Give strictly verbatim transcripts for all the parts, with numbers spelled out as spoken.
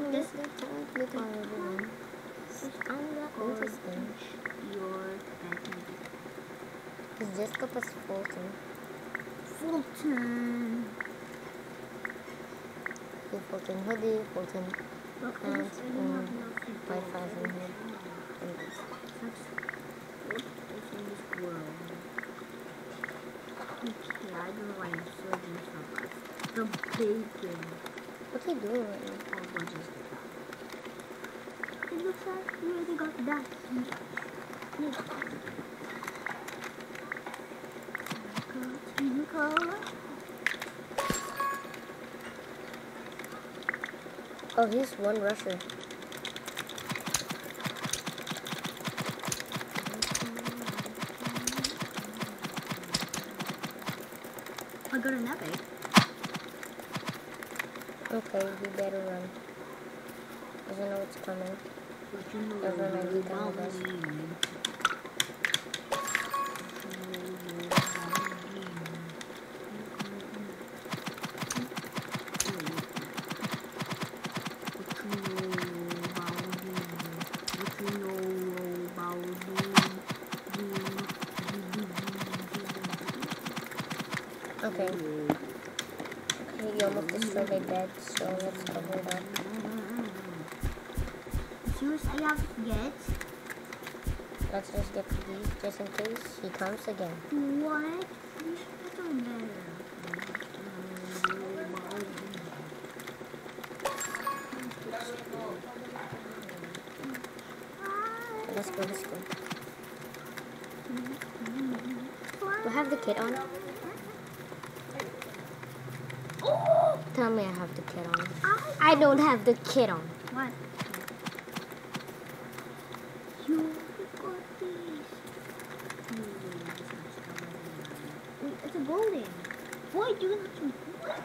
this the time to call everyone. I'm not interesting. Your backing. It's just because Fulton. Fulton. The Fulton hoodie, Fulton Look, I pants, just- I don't and have enough to five do. thousand hood. And this. That's what is in this world. Okay, I don't know why I'm searching for us. The bacon. What's he doing right now? Oh, what is the top? It looks like we already got that. Oh, he's one rusher. I got an epic. Okay, we better run. Doesn't know what's coming. But you know Everyone might be done about with us. me. Okay. Okay, you almost destroyed my bed, so let's cover it up. Shoes I have to get. Let's just get these just in case he comes again. What? What's on there? Let's go, let's go. Do I have the kit on? Tell me I have the kit on. I don't have the kit on. What? You got these. Wait, it's a golden. Why do you not to what?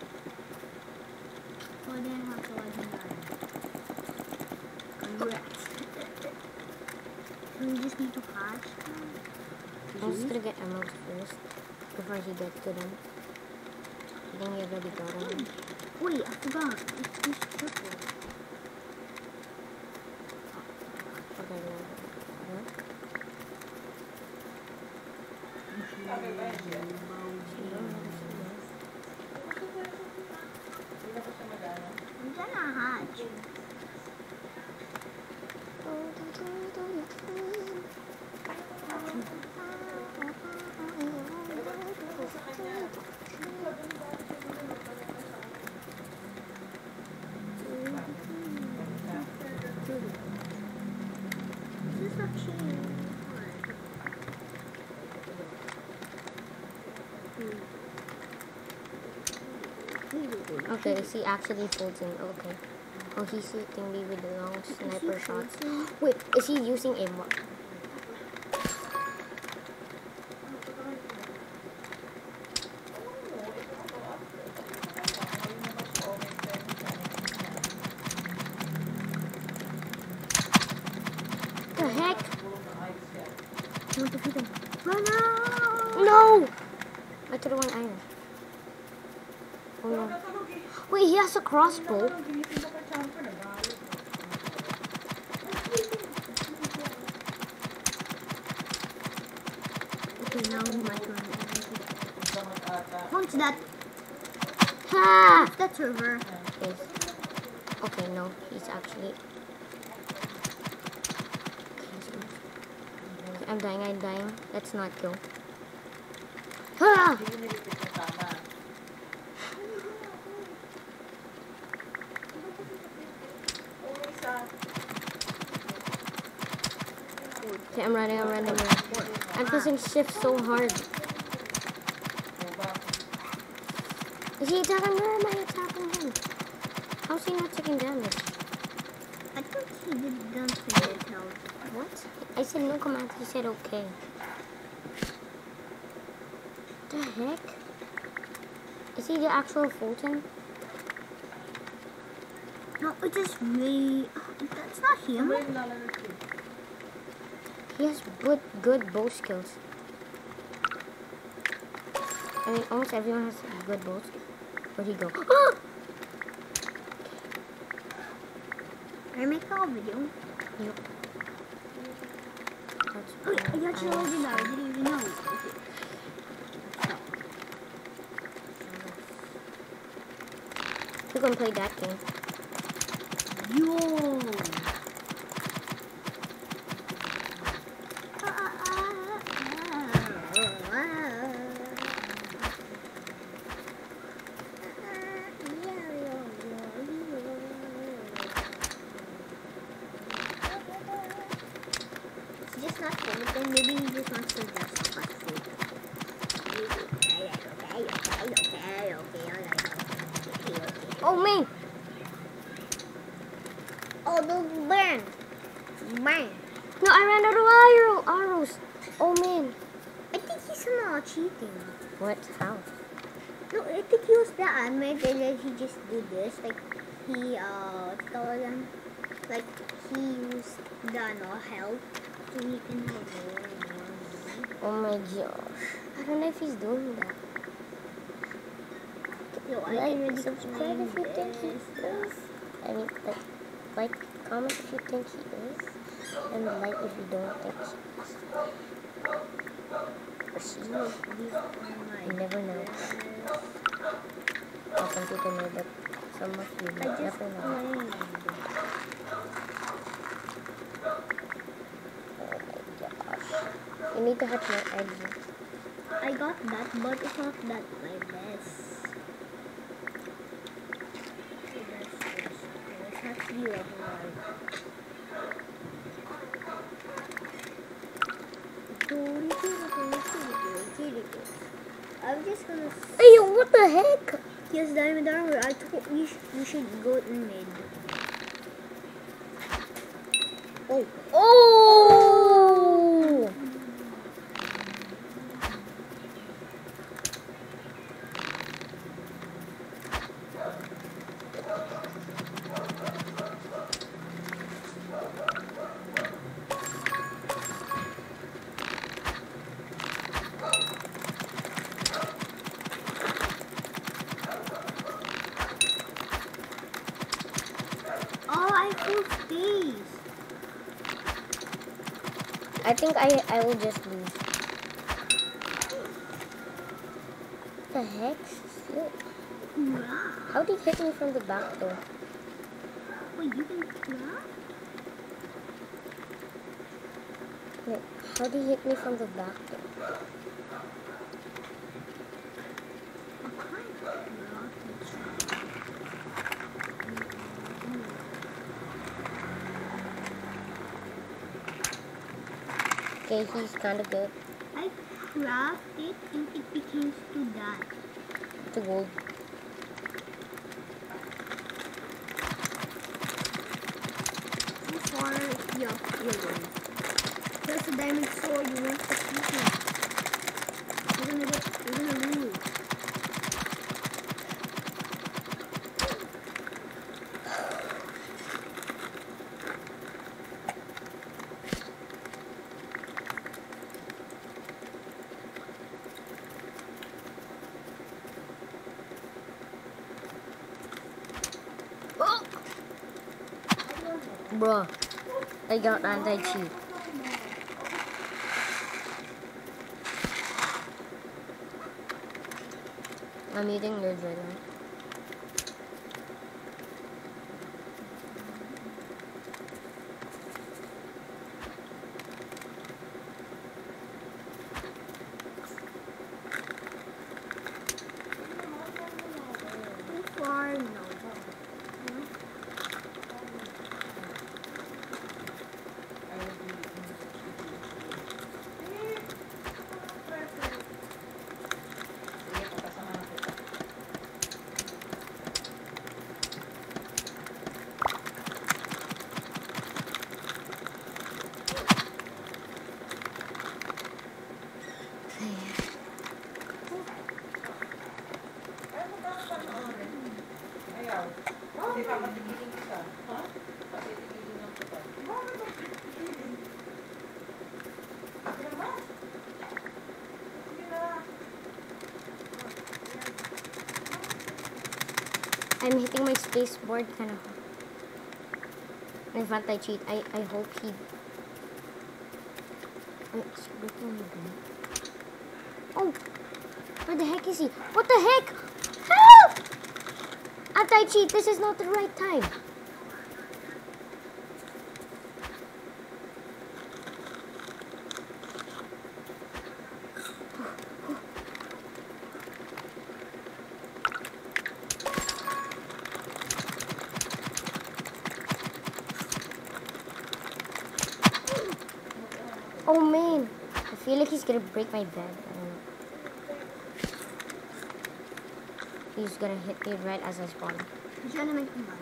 Oh, then I have to legendary. Congrats. So we just need to hatch them? I'm just gonna get emeralds first before he gets to them. I think he already got them. Wait, I forgot. It's this triple. Okay, yeah. I'm gonna hatch. This is actually hard. Okay, is he actually Fulton? Okay. Oh, he's shooting me with the long sniper shots. Wait, is he using a mo- The heck? You want to feed him? Run out! No! I threw one iron. Oh no. Wait, he has a crossbow. Okay, now my turn. Punch that. Ha! That server. Yes. Okay, no, he's actually. Okay, I'm dying, I'm dying. Let's not go. Ha! Okay, I'm running, I'm running, I'm running. I'm pressing shift so hard. Is he attacking me or am I attacking him? How's he not taking damage? I thought he did don't say it health. What? I said no command, he said okay. The heck? Is he the actual Fulton? No, it is me. That's not him. He has good, good bow skills. I mean, almost everyone has good bows. Where'd he go? I make a video. Yep. That's Oh, I got you all already now. I didn't even know. Okay. You can play that game. Yo! It's just not fun, then maybe he just wants to just fuck it. Okay, okay, okay, okay, okay, okay. Oh, me! Oh, those burn! Burn! No, I ran out of arrow, arrows. Oh, man. I think he's not cheating. What? How? No, I think he was the anime and then he just did this. Like, he, uh, what's it called again? Like, he used the, no, health so he can have more and more and more. Oh, my gosh. I don't know if he's doing that. Yo, I Like, can really subscribe if you think he this. is. I mean, like, like, comment if you think he is. And like if you don't think he is. Or she. No, these are my You never know. Well, some people know, but some of you I just never know. played. Oh my gosh. You need to hatch more eggs. I got that, but it's not that my best. Let's not see level one. I'm just gonna. Hey, yo, what the heck? Yes, diamond armor. I told you sh you should go in mid. Oh. Oh! Oh, I feel space. I think I I will just lose. What the heck? Shit. How did he hit me from the back though? Wait, you can craft? Wait, how did he hit me from the back though? Okay, he's kind of good. I craft it and it became to that. The gold. So far, yeah, you're winning. There's a diamond sword, you won't succeed it. You're gonna get, you're gonna lose. Oh! Bruh, I got anti-cheat. I'm eating your dragon. So far, no. I'm hitting my space board kind of. If anti cheat, I I hope he. Wait, is he breaking my bed? Oh, where the heck is he? What the heck? Help! Anti cheat. This is not the right time. Oh man, I feel like he's gonna break my bed. I don't know. He's gonna hit me right as I spawn. He's trying to make me mad.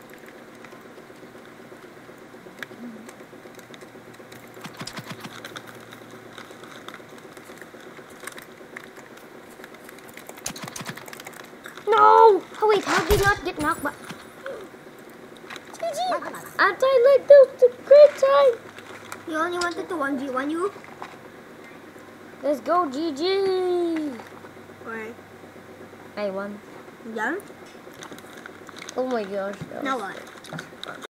No! Oh wait, how did he not get knocked back? G G! I died like this the great time! He only wanted to one v one you? Let's go, G G! Alright. I won. Done? Oh my gosh. Now what?